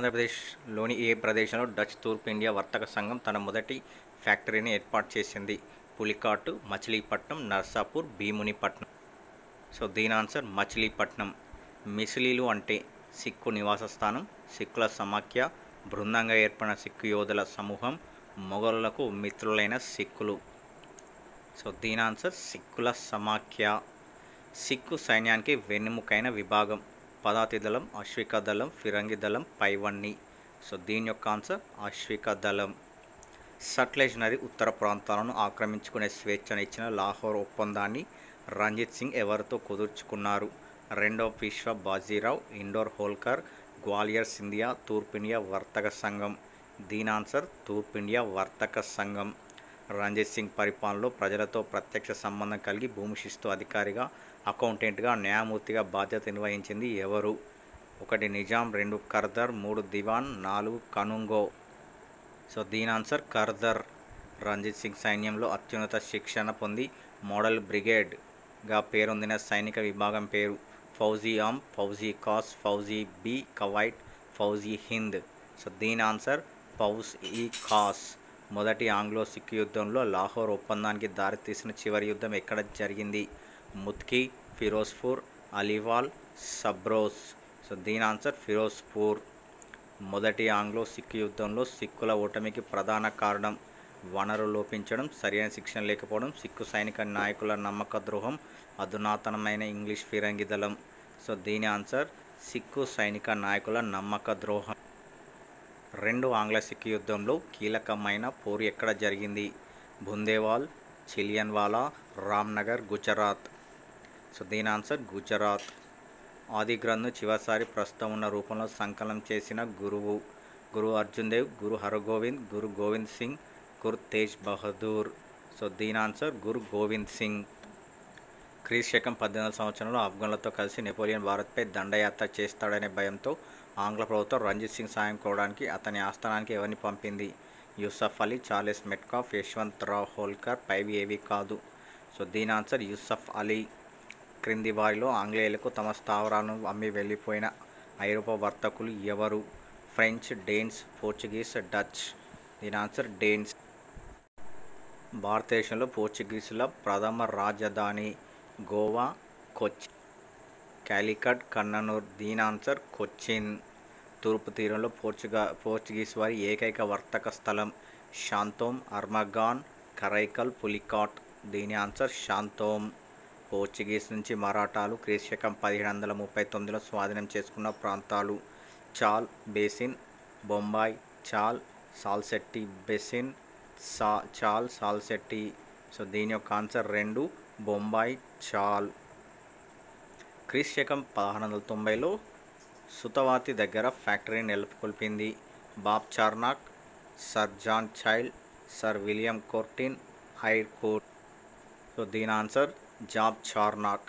ఆంధ్రప్రదేశ్లోని ఏ ప్రదేశంలో డచ్ తూర్పు ఇండియా వర్తక సంఘం తన మొదటి ఫ్యాక్టరీని ఏర్పాటు చేసింది? పులికాటు, మచిలీపట్నం, నర్సాపూర్, భీమునిపట్నం. సో దీని ఆన్సర్ మచిలీపట్నం. మిసిలీలు అంటే సిక్కు నివాస స్థానం, సిక్కుల సమాఖ్య, బృందంగా ఏర్పడిన సిక్కు యోధుల సమూహం, మొఘలులకు మిత్రులైన సిక్కులు. సో దీని ఆన్సర్ సిక్కుల సమాఖ్య. సిక్కు సైన్యానికి వెన్నెముకైన విభాగం పదాతి దళం, అశ్విక దళం, ఫిరంగి దళం, పైవన్నీ. సో దీని యొక్క ఆన్సర్ అశ్విక దళం. సట్లెజ్ నది ఉత్తర ప్రాంతాలను ఆక్రమించుకునే స్వేచ్ఛను ఇచ్చిన లాహోర్ ఒప్పందాన్ని రంజిత్ సింగ్ ఎవరితో కుదుర్చుకున్నారు? రెండవ విశ్వ బాజీరావ్, ఇండోర్ హోల్కర్, గ్వాలియర్ సింధియా, తూర్పు ఇండియా వర్తక సంఘం. దీని ఆన్సర్ తూర్పు ఇండియా వర్తక సంఘం. రంజిత్ సింగ్ పరిపాలనలో ప్రజలతో ప్రత్యక్ష సంబంధం కలిగి భూమి శిస్తు అధికారిగా, అకౌంటెంట్గా, న్యాయమూర్తిగా బాధ్యత నిర్వహించింది ఎవరు? 1 నిజాం, 2 కర్దర్, 3 దివాన్, 4 కనుంగో. సో దీని ఆన్సర్ కర్దర్. రంజిత్ సింగ్ సైన్యంలో అత్యున్నత శిక్షణ పొంది మోడల్ బ్రిగేడ్గా పేరొందిన సైనిక విభాగం పేరు? ఫౌజీ ఆమ్, ఫౌజీ కాస్, ఫౌజీ బి కవైట్, ఫౌజీ హింద్. సో దీని ఆన్సర్ ఫౌజ్-ఈ ఖాస్. మొదటి ఆంగ్లో సిక్కు యుద్ధంలో లాహోర్ ఒప్పందానికి దారితీసిన చివరి యుద్ధం ఎక్కడ జరిగింది? ముత్కి, ఫిరోజ్పూర్, అలీవాల్, సబ్రోస్. సో దీని ఆన్సర్ ఫిరోజ్పూర్. మొదటి ఆంగ్లో సిక్కు యుద్ధంలో సిక్కుల ఓటమికి ప్రధాన కారణం వనరులు లోపించడం, సరైన శిక్షణ లేకపోవడం, సిక్కు సైనిక నాయకుల నమ్మక ద్రోహం, అధునాతనమైన ఇంగ్లీష్ ఫిరంగి దళం. సో దీని ఆన్సర్ సిక్కు సైనిక నాయకుల నమ్మక ద్రోహం. రెండు ఆంగ్ల సిక్కు యుద్ధంలో కీలకమైన పోరు ఎక్కడ జరిగింది? బుందేవాల్, చిలియన్వాలా, రామ్నగర్, గుజరాత్. సో దీని ఆన్సర్ గుజరాత్. ఆది గ్రంథ్ చివరిసారి ప్రస్తుతం ఉన్న రూపంలో సంకలనం చేసిన గురువు? గురు అర్జున్ దేవ్, గురు హరగోవింద్, గురు గోవింద్ సింగ్, గురు తేజ్ బహదూర్. సో దీని ఆన్సర్ గురు గోవింద్ సింగ్. క్రీశకం 18వ సంవత్సరంలో ఆఫ్ఘన్లతో కలిసి నెపోలియన్ భారత్పై దండయాత్ర చేస్తాడనే భయంతో ఆంగ్ల ప్రభుత్వం రంజిత్ సింగ్ సాయం కోవడానికి అతని ఆస్థానానికి ఎవరిని పంపింది? యూసఫ్ అలీ, చార్లెస్ మెట్కాఫ్, యశ్వంత్ రావ్ హోల్కర్, పైవి ఏవి కాదు. సో దీని ఆన్సర్ యూసఫ్ అలీ. క్రింది వారిలో ఆంగ్లేయులకు తమ స్థావరాలను అమ్మి వెళ్ళిపోయిన ఐరోపా వర్తకులు ఎవరు? French, Danes, Portuguese, Dutch. దీని ఆన్సర్ డేన్స్. భారతదేశంలో పోర్చుగీసుల ప్రథమ రాజధాని? గోవా, కొచ్చిన్, కాలికట్, కన్ననూర్. దీని ఆన్సర్ కొచ్చిన్. తూర్పు తీరంలో పోర్చుగీస్ వారి ఏకైక వర్తక స్థలం? శాంతోమ్, అర్మగాన్, కరైకల్, పులికాట్. దీని ఆన్సర్ శాంతోమ్. పోర్చుగీస్ నుంచి మరాఠాలు క్రీశకం 1739లో స్వాధీనం చేసుకున్న ప్రాంతాలు? చాల్ బేసిన్, బొంబాయి, చాల్, సాల్సెట్టి బేసిన్, చాల్, సాల్సెట్టి. సో దీని యొక్క ఆన్సర్ 2, బొంబాయి, చాల్. క్రీశకం 1690లో సుతవాతి దగ్గర ఫ్యాక్టరీని నెలకొల్పింది? Bob Charnock, sir John Child, sir William Courten, Eyre Coote. So దీని answer Job Charnock.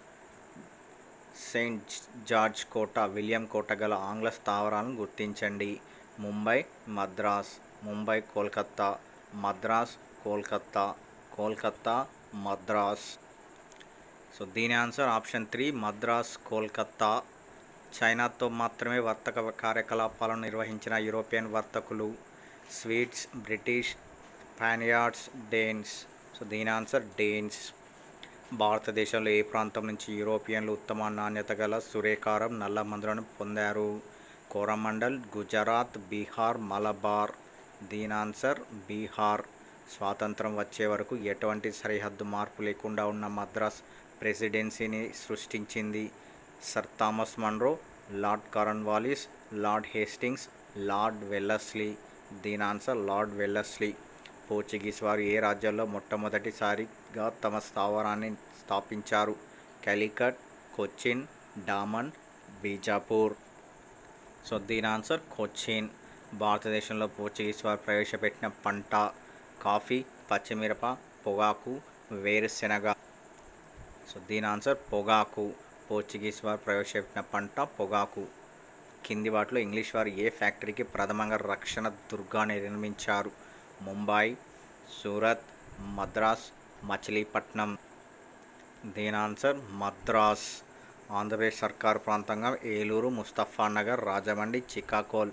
Saint George కోట, విలియం కోట గల ఆంగ్ల స్థావరాలను గుర్తించండి? ముంబై, మద్రాస్. ముంబై, కోల్కత్తా. మద్రాస్, కోల్కత్తా. కోల్కత్తా, మద్రాస్. సో దీని ఆన్సర్ ఆప్షన్ 3, మద్రాస్, కోల్కత్తా. చైనాతో మాత్రమే వర్తక కార్యకలాపాలను నిర్వహించిన యూరోపియన్ వర్తకులు? Swedes, British, Spaniards, Danes. So దీని ఆన్సర్ డేన్స్. భారతదేశంలో ఏ ప్రాంతం నుంచి యూరోపియన్లు ఉత్తమ నాణ్యత గల సురేకారం, నల్ల మందులను పొందారు? కోరమండల్, గుజరాత్, బీహార్, మలబార్. దీని ఆన్సర్ బీహార్. స్వాతంత్రం వచ్చే వరకు ఎటువంటి సరిహద్దు మార్పు లేకుండా ఉన్న మద్రాస్ ప్రెసిడెన్సీని సృష్టించింది? Sir Thomas Munro, Lord Cornwallis, Lord Hastings, Lord Wellesley. దీని ఆన్సర్ లార్డ్ వెల్లస్లీ. పోర్చుగీస్ వారు ఏ రాజ్యాల్లో మొట్టమొదటిసారిగా తమ స్థావరాన్ని స్థాపించారు? కాలికట్, కొచ్చిన్, డామన్, బీజాపూర్. సో దీని ఆన్సర్ కొచ్చిన్. భారతదేశంలో పోర్చుగీస్ వారు ప్రవేశపెట్టిన పంట? కాఫీ, పచ్చిమిరప, పొగాకు, వేరుశెనగ. సో దీని ఆన్సర్ పొగాకు. పోర్చుగీస్ వారు ప్రవేశపెట్టిన పంట పొగాకు. కింది వాటిలో ఇంగ్లీష్ వారు ఏ ఫ్యాక్టరీకి ప్రథమంగా రక్షణ దుర్గాన్ని నిర్మించారు? ముంబై, సూరత్, మద్రాస్, మచిలీపట్నం. దీని ఆన్సర్ మద్రాస్. ఆంధ్రప్రదేశ్ సర్కారు ప్రాంతంగా ఏలూరు, ముస్తఫానగర్, రాజమండ్రి, చికాగోల్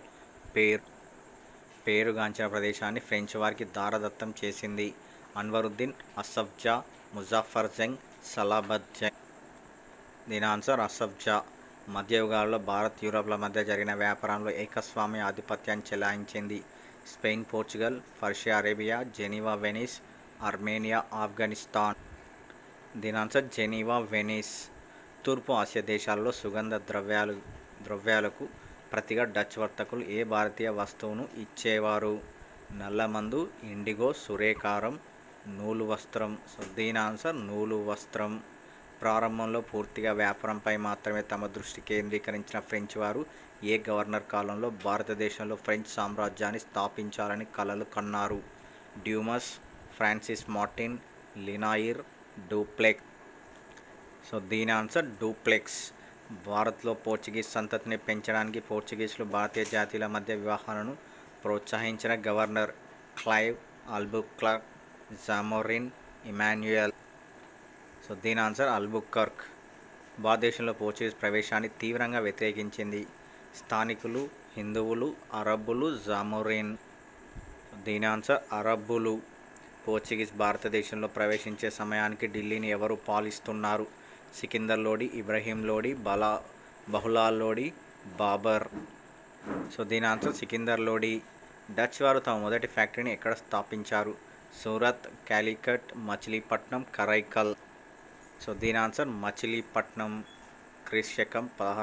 పేరుగాంచిన ప్రదేశాన్ని ఫ్రెంచ్ వారికి దారదత్తం చేసింది. అన్వరుద్దీన్, అసఫ్ జా, ముజాఫర్ జంగ్, సలాబత్ జంగ్. దీని ఆన్సర్ అసఫ్ జా. మధ్యయుగాల్లో భారత్, యూరప్ల మధ్య జరిగిన వ్యాపారంలో ఏకస్వామ్య ఆధిపత్యాన్ని చెలాయించింది. Spain, Portugal, Persia, Arabia, Geneva, Venice, Armenia, Afghanistan. దీని ఆన్సర్ జెనీవా, వెనిస్. తూర్పు ఆసియా దేశాలలో సుగంధ ద్రవ్యాలకు ప్రతిగా డచ్ వర్తకులు ఏ భారతీయ వస్తువును ఇచ్చేవారు? నల్లమందు, ఇండిగో, సూర్యకారం, నూలు వస్త్రం. సో దీని ఆన్సర్ నూలు వస్త్రం. ప్రారంభంలో పూర్తిగా వ్యాపారంపై మాత్రమే తమ దృష్టి కేంద్రీకరించిన ఫ్రెంచ్ వారు ఏ గవర్నర్ కాలంలో భారతదేశంలో ఫ్రెంచ్ సామ్రాజ్యాన్ని స్థాపించాలని కలలు కన్నారు? Dumas, Francis Martin, Lenoir, Dupleix. So దీని ఆన్సర్ డూప్లెక్స్. భారత్లో పోర్చుగీస్ సంతతిని పెంచడానికి పోర్చుగీసులు భారతీయ జాతీయుల మధ్య వివాహాలను ప్రోత్సహించిన governor Clive, Albuquerque, Zamorin, Emmanuel. So దీని ఆన్సర్ అల్బుకర్క్. భారతదేశంలో పోర్చుగీస్ ప్రవేశాన్ని తీవ్రంగా వ్యతిరేకించింది. స్థానికులు, హిందువులు, అరబ్బులు, జామోరిన్. దీని ఆన్సర్ అరబ్బులు. పోర్చుగీస్ భారతదేశంలో ప్రవేశించే సమయానికి ఢిల్లీని ఎవరు పాలిస్తున్నారు? సికిందర్ లోడి, ఇబ్రహీం లోడి, బహులాల్ లోడి, బాబర్. సో దీని ఆన్సర్ సికిందర్ లోడి. డచ్ వారు తమ మొదటి ఫ్యాక్టరీని ఎక్కడ స్థాపించారు? సూరత్, కాలికట్, మచిలీపట్నం, కరైకల్. సో దీని ఆన్సర్ మచిలీపట్నం. క్రీస్తు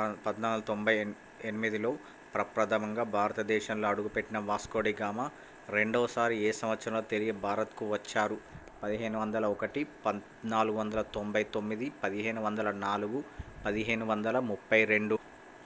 1498లో ప్రప్రథమంగా భారతదేశంలో అడుగుపెట్టిన వాస్కోడి గామా రెండవసారి ఏ సంవత్సరంలో తిరిగి భారత్కు వచ్చారు? 1501, 1499, 1504, 1532.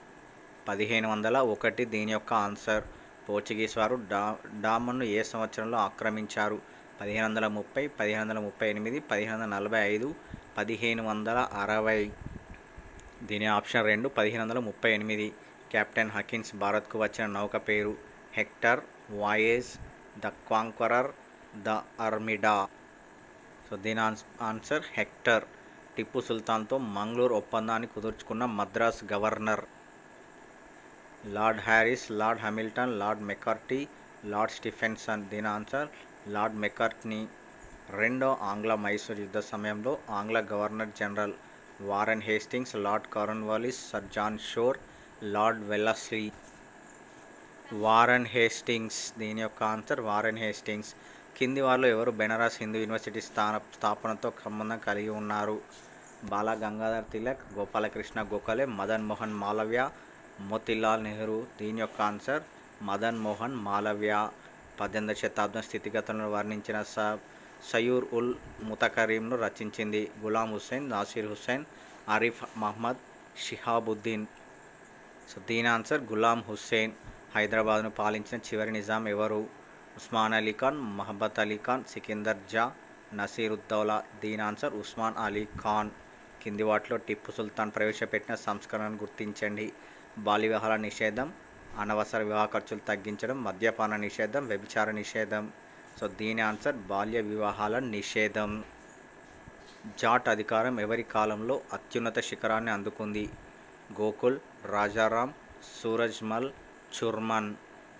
1501 దీని యొక్క ఆన్సర్. పోర్చుగీస్ వారు డామన్ను ఏ సంవత్సరంలో ఆక్రమించారు? 1530, 1538, 1545, 1560. దీని ఆప్షన్ 2 1538. కెప్టెన్ హకిన్స్ భారత్కు వచ్చిన నౌక పేరు? Hector, voyage, the conqueror, the Armada. So దీని ఆన్సర్ హెక్టర్. టిప్పు సుల్తాన్తో మంగళూరు ఒప్పందాన్ని కుదుర్చుకున్న Madras governor? Lord Harris, Lord Hamilton, Lord Macartney, Lord Stephenson. దీని ఆన్సర్ లార్డ్ మెకార్ట్నీ. రెండో ఆంగ్ల మైసూర్ యుద్ధ సమయంలో ఆంగ్ల governor general? Warren Hastings, Lord Cornwallis, sir John Shore, Lord Wellesley. Warren Hastings. దీని యొక్క ఆన్సర్ వారెన్ హేస్టింగ్స్. కింది వారిలో ఎవరు బెనారస్ హిందూ యూనివర్సిటీ స్థాపనతో సంబంధం కలిగి ఉన్నారు? బాల గంగాధర్ తిలక్, గోపాలకృష్ణ గోఖలే, మదన్ మోహన్ మాలవ్య, మోతీలాల్ నెహ్రూ. దీని యొక్క ఆన్సర్ మదన్ మోహన్ మాలవ్య. 18వ శతాబ్దం స్థితిగతులను వర్ణించిన సయూర్ ఉల్ ముతకరీంను రచించింది? గులాం హుస్సేన్, నాసిర్ హుస్సేన్, ఆరిఫ్ మహ్మద్, షిహాబుద్దీన్. సో దీని ఆన్సర్ గులాం హుస్సేన్. హైదరాబాద్ను పాలించిన చివరి నిజాం ఎవరు? ఉస్మాన్ అలీ ఖాన్, మహబత్ అలీ ఖాన్, సికిందర్ జా, నసీరుద్దౌలా. దీని ఆన్సర్ ఉస్మాన్ అలీ ఖాన్. కింది వాటిలో టిప్పు సుల్తాన్ ప్రవేశపెట్టిన సంస్కరణను గుర్తించండి? బాల్య వివాహాల నిషేధం, అనవసర వివాహ ఖర్చులు తగ్గించడం, మద్యపాన నిషేధం, వ్యభిచార నిషేధం. సో దీని ఆన్సర్ బాల్య వివాహాల నిషేధం. జాట్ అధికారం ఎవరి కాలంలో అత్యున్నత శిఖరాన్ని అందుకుంది? గోకుల్, రాజారాం, సూరజ్మల్, చుర్మన్.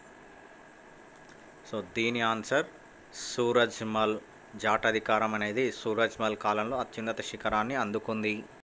సో దీని ఆన్సర్ సూరజ్మల్. జాట్ అధికారం అనేది సూరజ్మల్ కాలంలో అత్యున్నత శిఖరాన్ని అందుకుంది.